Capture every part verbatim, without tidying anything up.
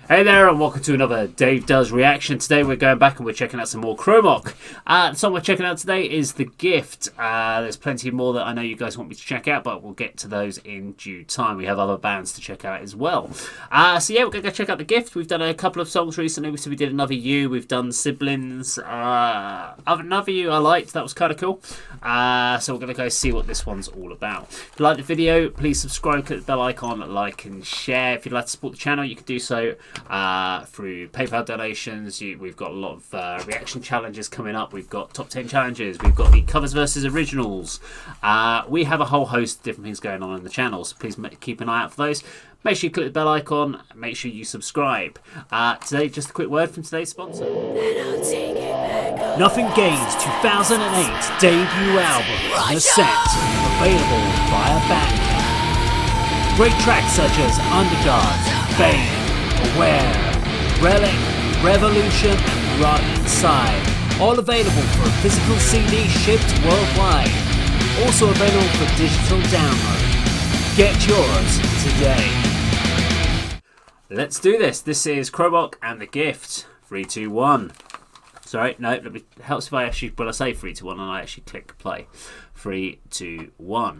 Hey there and welcome to another Dave Does Reaction. Today we're going back and we're checking out some more Cromok. Uh, the song we're checking out today is The Gift. Uh, there's plenty more that I know you guys want me to check out, but we'll get to those in due time. We have other bands to check out as well. Uh, so yeah, we're going to go check out The Gift. We've done a couple of songs recently. So we did Another You, we've done Siblings. Uh, Another You I liked, that was kind of cool. Uh, so we're going to go see what this one's all about. If you like the video, please subscribe, click the bell icon, like and share. If you'd like to support the channel, you can do so Uh, through PayPal donations. You, we've got a lot of uh, reaction challenges coming up. We've got top ten challenges. We've got the covers versus originals. Uh, we have a whole host of different things going on in the channel, so please keep an eye out for those. Make sure you click the bell icon. Make sure you subscribe. Uh, today, just a quick word from today's sponsor. Nothing Gains two thousand eight debut album, Ascent, available via Bandcamp. Great tracks such as Underguard, Bane, Aware, Relic, Revolution, and Rot Inside. All available for a physical C D shipped worldwide. Also available for digital download. Get yours today. Let's do this. This is Cromok and The Gift. three, two, one. Sorry, no, it helps if I actually, well, I say three, two, one and I actually click play. three, two, one.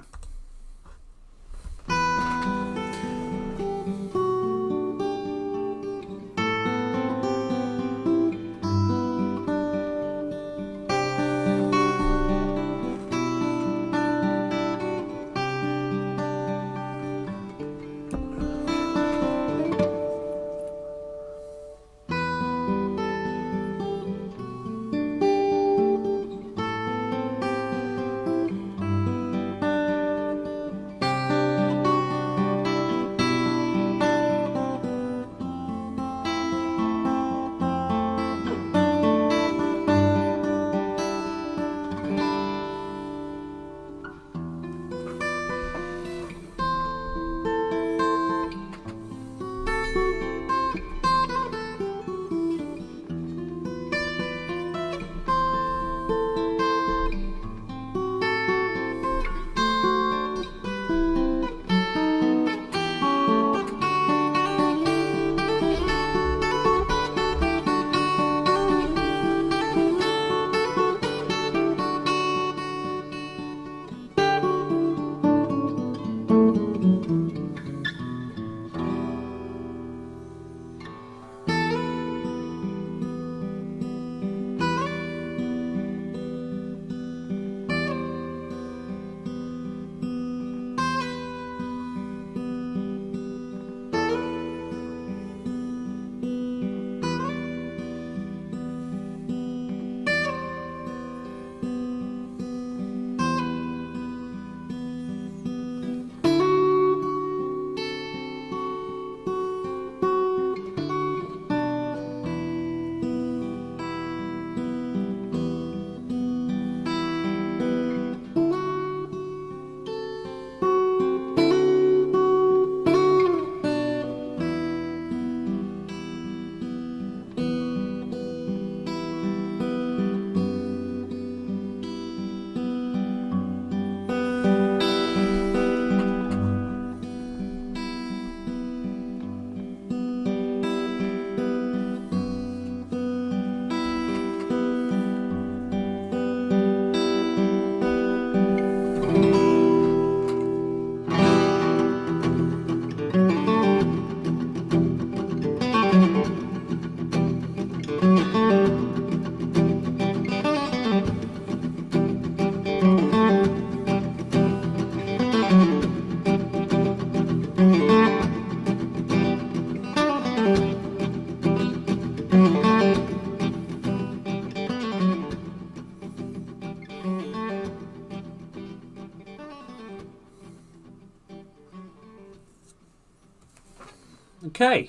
Okay,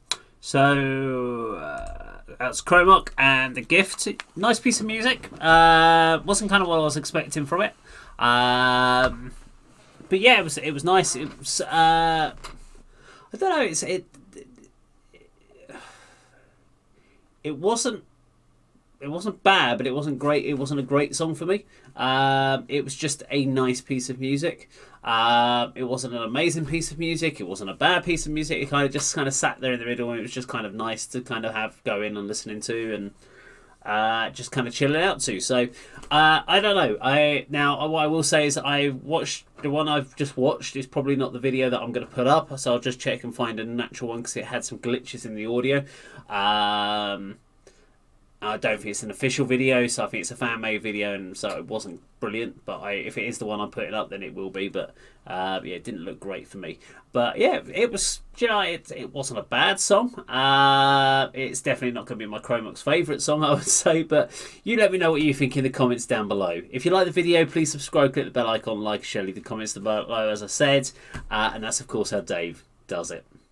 so uh, that's Cromok and The Gift. Nice piece of music. Uh, wasn't kind of what I was expecting from it, um, but yeah, it was. It was nice. It was. Uh, I don't know. It's it. It wasn't it wasn't bad, but it wasn't great. It wasn't a great song for me. Um, it was just a nice piece of music. Uh, it wasn't an amazing piece of music. It wasn't a bad piece of music. It kind of just kind of sat there in the middle, and it was just kind of nice to kind of have go in and listening to, and uh, just kind of chilling out to. So uh, I don't know. I now what I will say is I watched the one I've just watched is probably not the video that I'm going to put up. So I'll just check and find a natural one because it had some glitches in the audio. Um, I don't think it's an official video, so I think it's a fan-made video, and so it wasn't brilliant. But I, if it is the one I'm putting up, then it will be. But uh, yeah, it didn't look great for me. But yeah, it was. You know, it it wasn't a bad song. Uh, it's definitely not going to be my Cromok's favourite song, I would say. But you let me know what you think in the comments down below. If you like the video, please subscribe, click the bell icon, like, share, leave the comments below, as I said, uh, and that's of course how Dave does it.